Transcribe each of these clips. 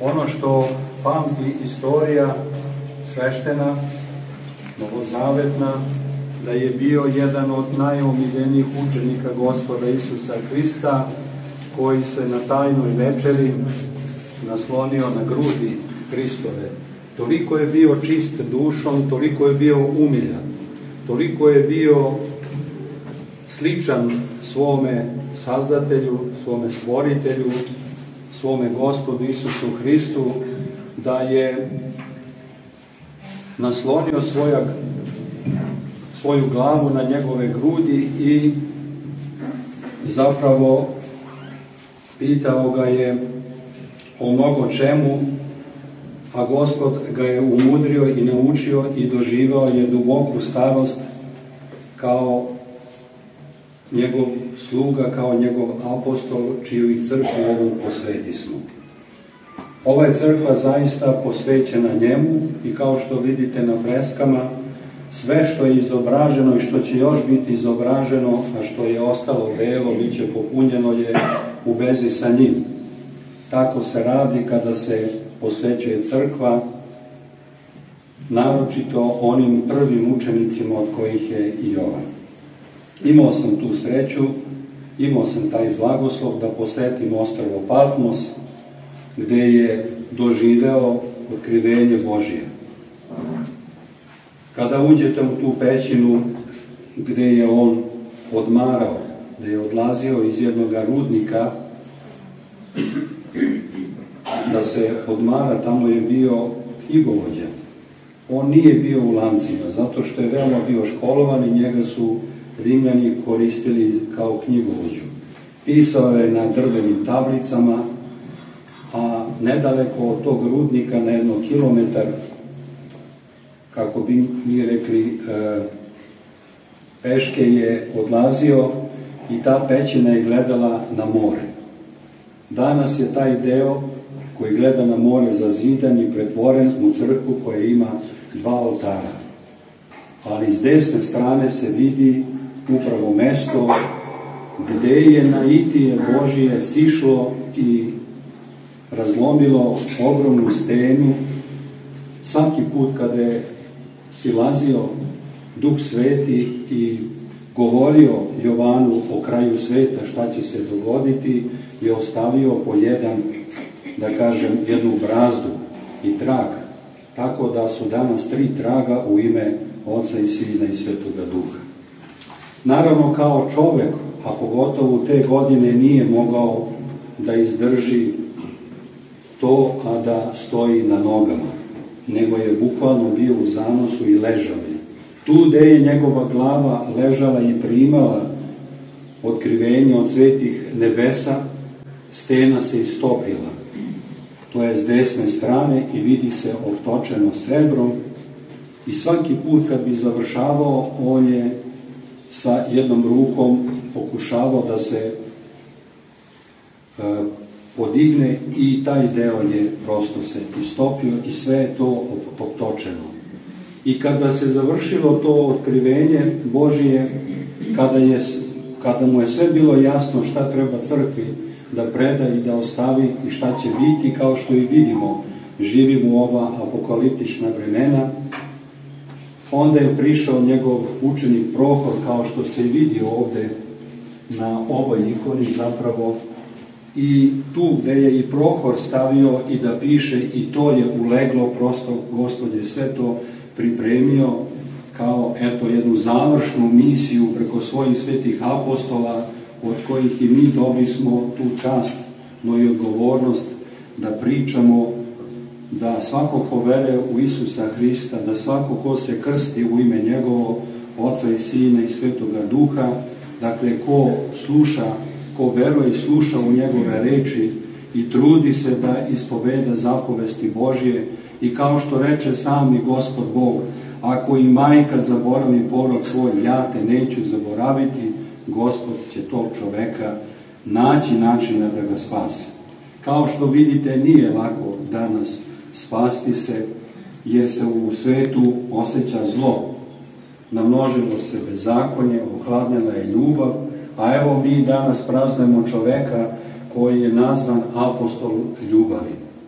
ono što pamti istorija sveštena, novozavetna, da je bio jedan od najomiljenijih učenika Gospoda Isusa Hrista, koji se na tajnoj večeri naslonio na grudi Hristove. Toliko je bio čist dušom, toliko je bio umiljan, toliko je bio sličan svome Sazdatelju, svome Stvoritelju, svome Gospodu Isusu Hristu, da je naslonio svoju glavu na njegove grudi i zapravo pitao ga je o mnogo čemu, a Gospod ga je umudrio i naučio i doživao je duboku starost kao njegov sluga, kao njegov apostol, čiju i crkvu ovu posvetismo. Ova je crkva zaista posvećena njemu i kao što vidite na freskama, sve što je izobraženo i što će još biti izobraženo, a što je ostalo belo, bit će popunjeno je u vezi sa njim. Tako se radi kada se posvećuje crkva, naročito onim prvim učenicima od kojih je i Jovan. Imao sam tu sreću, imao sam taj blagoslov da posetim ostrvo Patmos, gde je doživeo otkrivenje Božije. Kada uđete u tu pećinu gde je on odmarao, gde je odlazio iz jednog rudnika da se odmara, tamo je bio knjigovođa. On nije bio u lancima, zato što je veoma bio školovan i njega su Rimljani koristili kao knjigovođu. Pisao je na drvenim tablicama, a nedaleko od tog rudnika, na 1 kilometar, kako bi mi rekli, peške je odlazio i ta pećina je gledala na more. Danas je taj deo koji gleda na more zazidan i pretvoren u crkvu koja ima 2 oltara. Ali s desne strane se vidi upravo mesto gde je naitije Božije sišlo i razlomilo ogromnu stenu. Svaki put kada je silazio Duh Sveti i govorio Jovanu o kraju sveta šta će se dogoditi, je ostavio po jednu brazdu i trag. Tako da su danas 3 traga u ime Oca i Sina i Svetoga Duha. Naravno, kao čovek, a pogotovo u te godine, nije mogao da izdrži to, a da stoji na nogama, nego je bukvalno bio u zanosu i ležao je. Tu gde je njegova glava ležala i primala otkrivenje od svetih nebesa, stena se istopila. To je s desne strane i vidi se optočeno srebrom i svaki put kad bi završavao, on je sa jednom rukom pokušavao da se podigne i taj deo je prosto se istopio i sve je to optočeno. I kada se završilo to otkrivenje Božije, kada mu je sve bilo jasno šta treba crkvi da preda i da ostavi i šta će biti, kao što i vidimo, živimo u ova apokaliptična vremena, onda je prišao njegov učenik Prohor, kao što se vidi ovde na ovoj ikoni zapravo, i tu gde je i Prohor stavio i da piše i to je uleglo, prosto Gospod je sve to pripremio kao jednu završnu misiju preko svojih svetih apostola, od kojih i mi dobili smo tu čast, no i odgovornost da pričamo, da svako ko veruje u Isusa Hrista, da svako ko se krsti u ime njegovo, Oca i Sina i Svetoga Duha, dakle ko sluša, ko veruje i sluša u njegove reči i trudi se da ispoveda zapovesti Božje, i kao što reče sami Gospod Bog, ako i majka zaboravi porod svoj, ja te neću zaboraviti, Gospod će tog čoveka naći načina da ga spase. Kao što vidite, nije lako danas spasti se, jer se u svetu osjeća zlo. Namnožilo se bezakonje, ohladnjena je ljubav, a evo mi danas praznujemo čoveka koji je nazvan apostol ljubavi.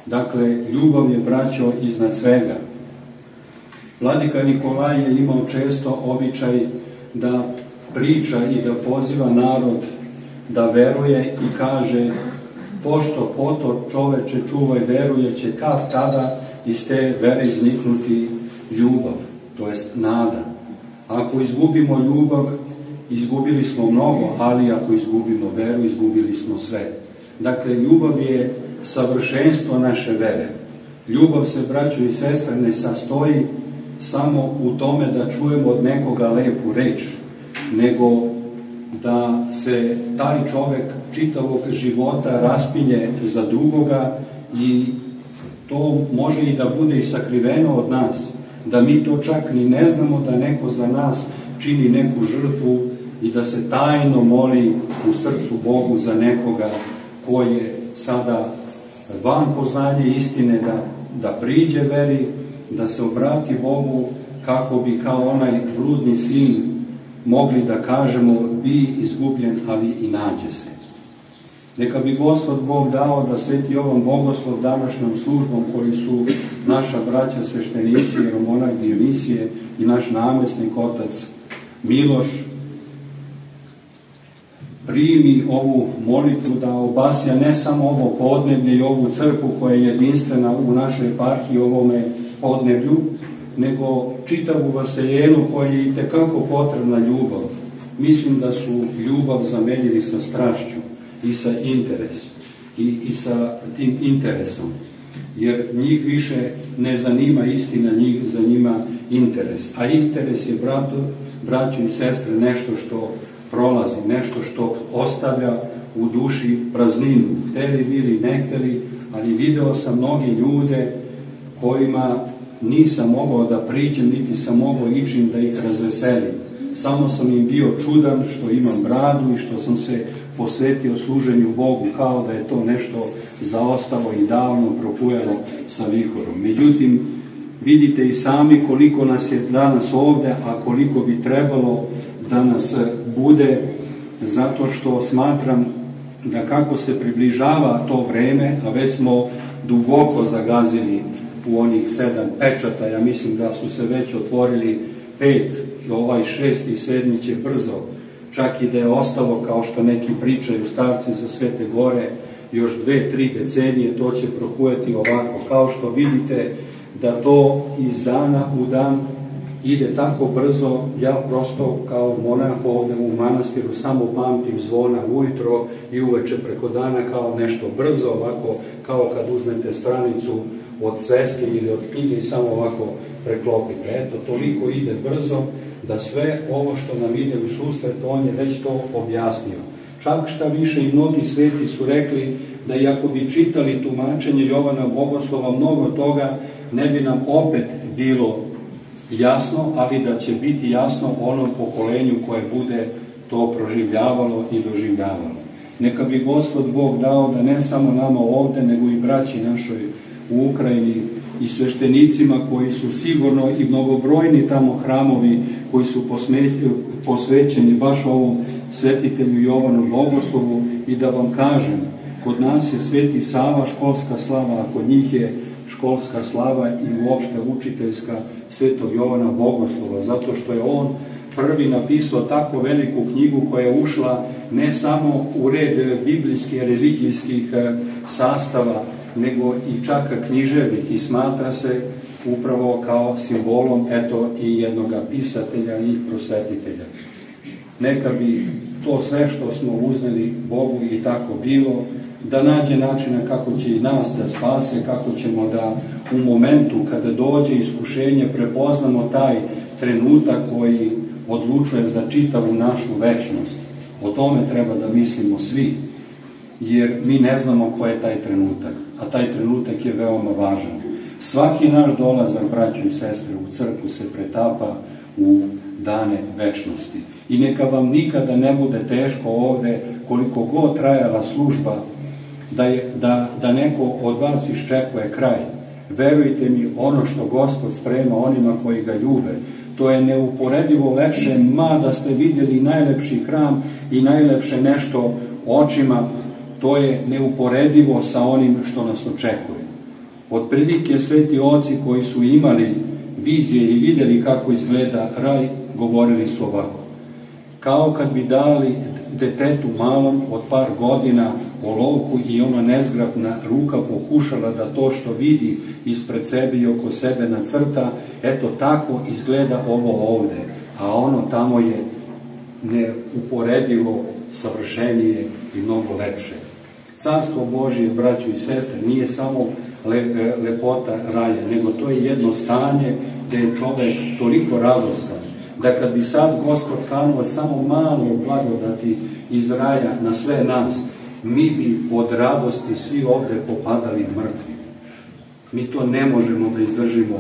Dakle, ljubav je, braćo, iznad svega. Vladika Nikolaj je imao često običaj da priča i da poziva narod da veruje i kaže: pošto poto čoveče čuvaj veruje, će kad tada iz te vere izniknuti ljubav, to jest nada. Ako izgubimo ljubav, izgubili smo mnogo, ali ako izgubimo veru, izgubili smo sve. Dakle, ljubav je savršenstvo naše vere. Ljubav se, braćo i sestre, ne sastoji samo u tome da čujemo od nekoga lepu reč, nego da se taj čovek čitavog života raspinje za drugoga i to može i da bude i sakriveno od nas, da mi to čak ni ne znamo, da neko za nas čini neku žrtvu i da se tajno moli u srcu Bogu za nekoga ko je sada van poznanja istine, da priđe veri, da se obrati Bogu, kako bi kao onaj bludni sin mogli da kažemo: bi izgubljen, ali i nađe se. Neka bi Gospod Bog dao da Sveti Jovan Bogoslov današnjom službom, koji su naša braća sveštenici, jeromonah Dionisije i naš namesnik otac Miloš, primi ovu molitvu, da obasja ne samo ovo podneblje i ovu crkvu koja je jedinstvena u našoj eparhiji, ovome podneblju, nego čitavu vaseljenu koja je i tekako potrebna ljubav. Mislim da su ljubav zamenili sa strašću i sa interesom i sa tim interesom, jer njih više ne zanima istina, njih zanima interes. A interes je, braćo i sestre, nešto što prolazi, nešto što ostavlja u duši prazninu. Hteli bili, ne hteli, ali video sam mnogi ljude kojima nisam mogao da priđem, niti sam mogao ičim da ih razveselim. Samo sam im bio čudan što imam bradu i što sam se posvetio služenju Bogu, kao da je to nešto zaostalo i davno propujalo sa vihorom. Međutim, vidite i sami koliko nas je danas ovde, a koliko bi trebalo da nas bude, zato što smatram da kako se približava to vreme, a već smo duboko zagazili u onih 7 pečata, ja mislim da su se već otvorili 5, i ovaj 6. i 7. će brzo, čak i da je ostalo, kao što neki pričaju starci za Svete Gore, još 2-3 decenije, to će prohujati ovako. Kao što vidite da to iz dana u dan ide tako brzo, ja prosto kao monah ovde u manastiru samo pamtim zvona ujutro i uveče preko dana kao nešto brzo, ovako kao kad uznete stranicu od sveske ili od knjige i samo ovako preklopite. Eto, toliko ide brzo da sve ovo što nam ide u susret, on je već to objasnio. Čak šta više i mnogi sveti su rekli da i ako bi čitali tumačenje Jovana Bogoslova, mnogo toga ne bi nam opet bilo jasno, ali da će biti jasno onom pokolenju koje bude to proživljavalo i doživljavalo. Neka bi Gospod Bog dao da ne samo nama ovde, nego i braći našoj u Ukrajini i sveštenicima koji su sigurno i mnogobrojni tamo hramovi koji su posvećeni baš ovom svetitelju Jovanu Bogoslovu, i da vam kažem, kod nas je Sveti Sava školska slava, a kod njih je školska slava i uopšte učiteljska Svetog Jovana Bogoslova, zato što je on prvi napisao tako veliku knjigu koja je ušla ne samo u red biblijskih, religijskih sastava, nego i čak književnih, i smatra se upravo kao simbolom eto i jednoga pisatelja i prosvetitelja. Neka bi to sve što smo uzneli Bogu i tako bilo, da nađe načina kako će i nas da spase, kako ćemo da u momentu kada dođe iskušenje prepoznamo taj trenutak koji odlučuje za čitavu našu večnost. O tome treba da mislimo svi, jer mi ne znamo ko je taj trenutak, a taj trenutak je veoma važan. Svaki naš dolazak, braćo i sestre, u crkvu se pretapa u dane večnosti. I neka vam nikada ne bude teško ovde, koliko god trajala služba, da neko od vas iščekuje kraj. Verujte mi, ono što Gospod sprema onima koji ga ljube, to je neuporedivo lepše, mada ste vidjeli najlepši hram i najlepše nešto očima, to je neuporedivo sa onim što nas očekuje. Otprilike sveti oci koji su imali vizije i vidjeli kako izgleda raj, govorili su ovako: kao kad bi dali detetu malom od par godina olovku i ona nezgrapna ruka pokušala da to što vidi ispred sebe i oko sebe nacrta, eto tako izgleda ovo ovde, a ono tamo je neuporedivo savršenije i mnogo lepše. Carstvo Božije, braćo i sestre, nije samo lepota raja, nego to je jedno stanje gde je čovek toliko radostan, da kad bi sad Gospod kanuo samo malo blagodati iz raja na sve nas, mi bi od radosti svi ovde popadali mrtvi. Mi to ne možemo da izdržimo.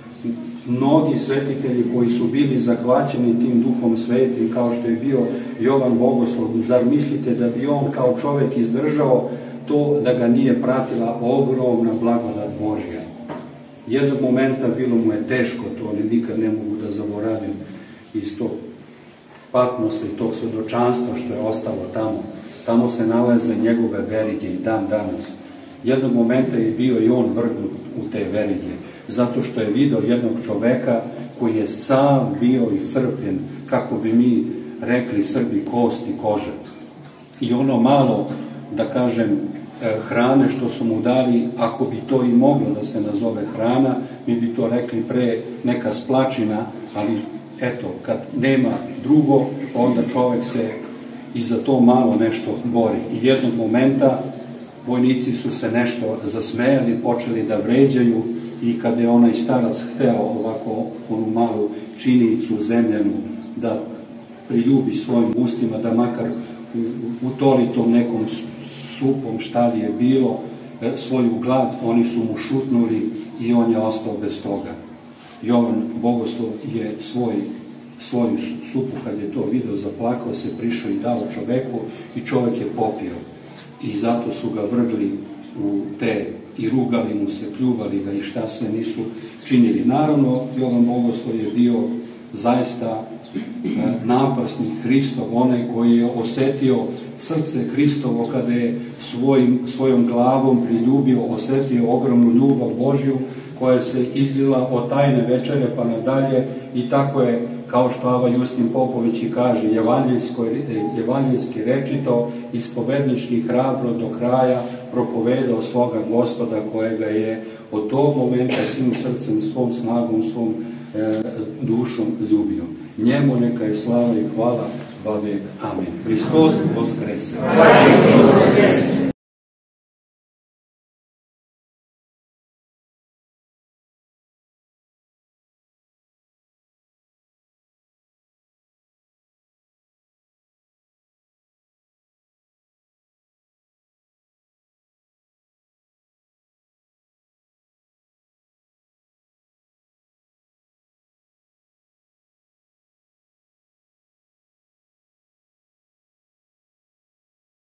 Mnogi svetitelji koji su bili zahvaćeni tim duhom svetim, kao što je bio Jovan Bogoslov, zar mislite da bi on kao čovek izdržao to da ga nije pratila ogromna blagodat Božja? Jednog momenta bilo mu je teško, to ali nikad ne mogu da zaboravim, iz tog patmosa i tog svedočanstva što je ostalo tamo. Tamo se nalaze njegove verige i dan danas. Jednog momenta je bio i on vrgnut u te verige, zato što je video jednog čoveka koji je sam bio iscrpljen, kako bi mi rekli Srbi, kost i kožet. I ono malo, da kažem, hrane što su mu dali, ako bi to i moglo da se nazove hrana, mi bi to rekli pre neka splačina, ali eto, kad nema drugo, onda čovek se i za to malo nešto bori. I jednog momenta vojnici su se nešto zasmejali, počeli da vređaju, i kada je onaj starac hteo ovako onu malu činicu zemljanu da priljubi svojim ustima, da makar u tolitom nekom supom šta li je bilo, svoju glad, oni su mu šutnuli i on je ostao bez toga. Jovan Bogoslov je svoju supu, kad je to video, zaplakao se, prišao i dao čoveku i čovek je popio. I zato su ga vrgli u te, i rugali mu se, pljuvali ga i šta sve nisu činili. Naravno, Jovan Bogoslov je bio zaista naprsni Hristov, onaj koji je osetio srce Hristovo kada je svojom glavom priljubio, osetio ogromnu ljubav Božju koja se izlila od tajne večere pa nadalje, i tako je, kao što Ava Justin Popović i kaže, evanjeljski rečito, ispovednički hrabro do kraja propovedao svoga Gospoda kojega je od tog momenta svim srcem, svom snagom, svom dušom ljubio. Njemu neka je slava i hvala vavek. Amen. Hristos voskrese.